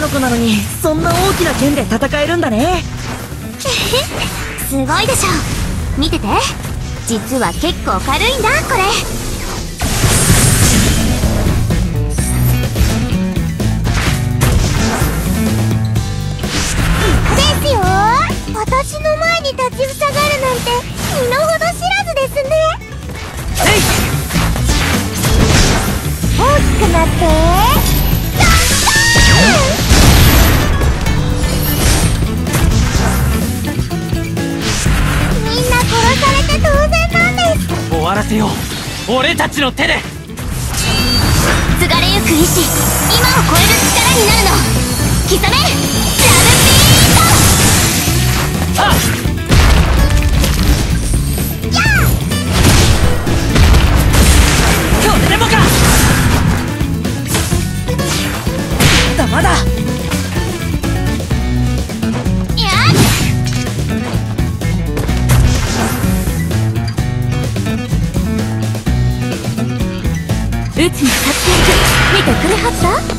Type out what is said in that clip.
の子なのにそんな大きな剣で戦えるんだね。 すごいでしょ。見てて、実は結構軽いんだこれ。ですよ。私の前に立ちふさがるなんて身の程知らずですね。大きくなってみんな殺されて当然なんです。 終わらせよう、俺たちの手で。 継がれゆく意志、今を超える力になるの。刻めラブビート。 はっ、 やあ、 これでもか。 まだやあ、うちの活躍見てくれはった。